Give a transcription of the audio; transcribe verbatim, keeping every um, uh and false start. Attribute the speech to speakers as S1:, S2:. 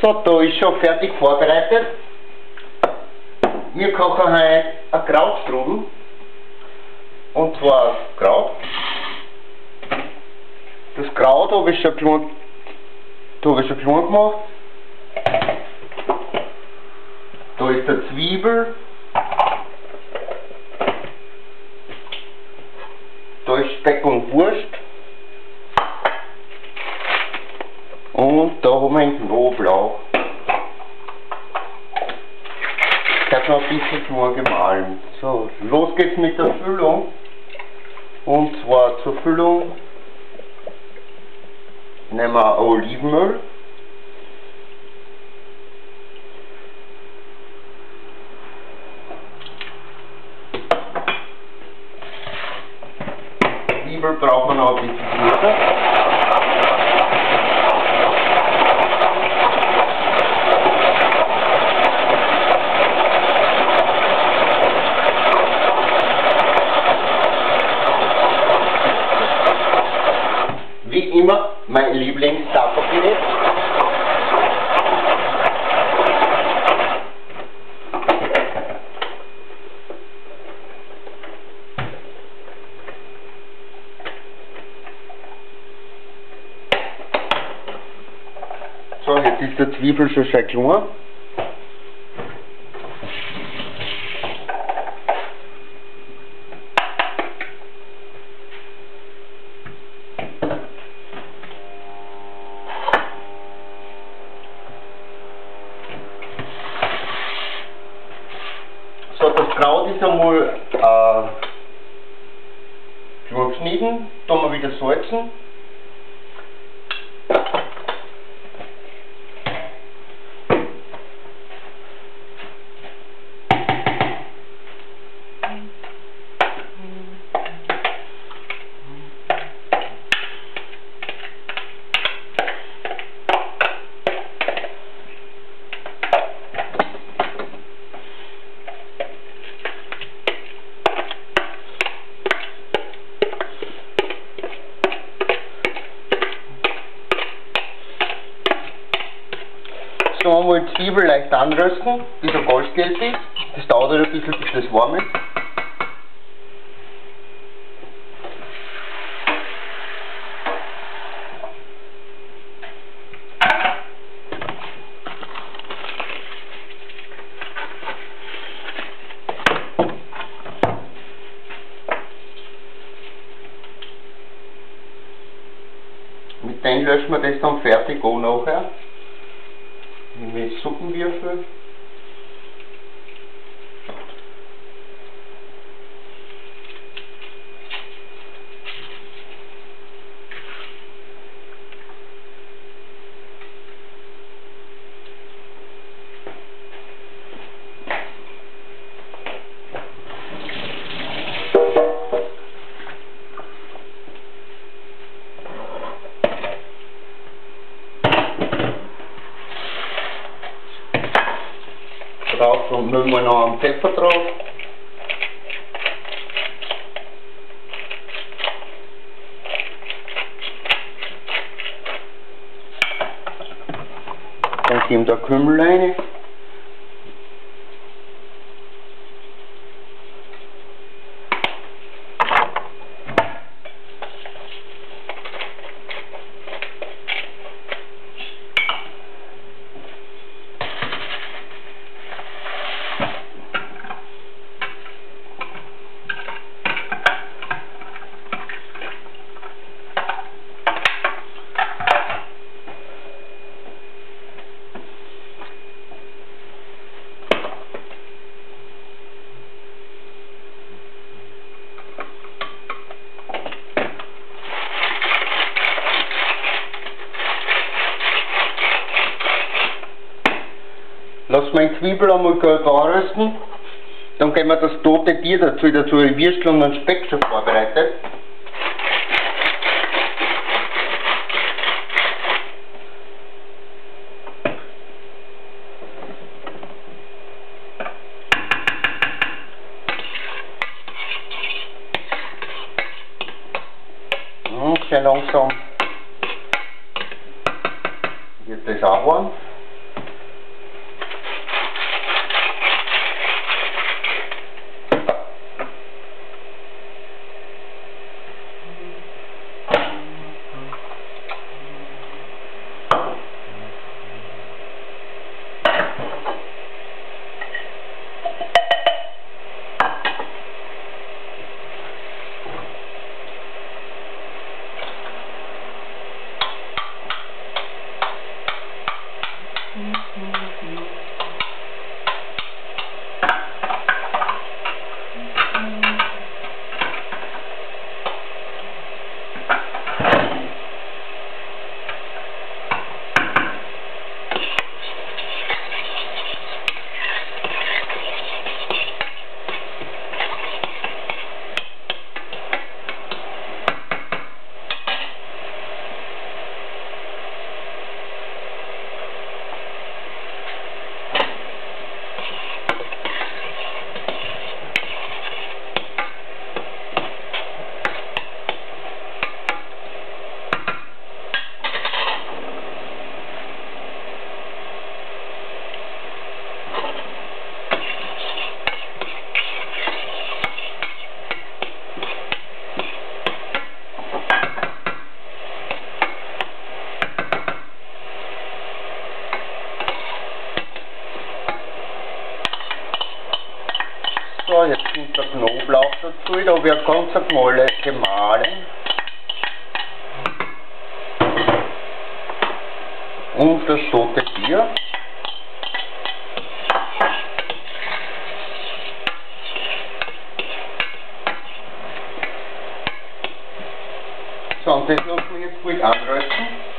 S1: So, da ist schon fertig vorbereitet. Wir kochen heute ein Krautstrudel. Und zwar Kraut. Das Kraut habe ich schon klein, da habe ich schon klein gemacht. Da ist der Zwiebel. Da ist Speck und Wurst. Und da haben wir einen Knoblauch. Der hat noch ein bisschen klein gemahlen. So, los geht's mit der Füllung. Und zwar zur Füllung nehmen wir Olivenöl. Zwiebel braucht man noch ein bisschen Würze. Wie immer mein Lieblings-Taco-Filet. So, jetzt ist der Zwiebel schon sehr klein. So, das Kraut ist einmal äh, klein geschnitten, da haben wir wieder salzen. So, einmal die Zwiebel leicht anrösten, bis er goldgelb ist. Das dauert halt ein bisschen, bis das warm ist. Mit dem löschen wir das dann fertig an nachher. Mit Suppenwürfel. Drauf und nehmen wir noch einen Pfeffer drauf. Dann geben wir da Kümmel rein. Lassen wir die Zwiebel einmal gelb anrösten. Dann geben wir das tote Tier dazu, wieder zu Würstel und einen Speck schon vorbereitet. Und sehr langsam wird das auch warm. da, jetzt kommt der Knoblauch dazu, da wird ganz gemahlen, gemahlen. Und das tote Tier. So, und das lassen wir jetzt gut anrösten.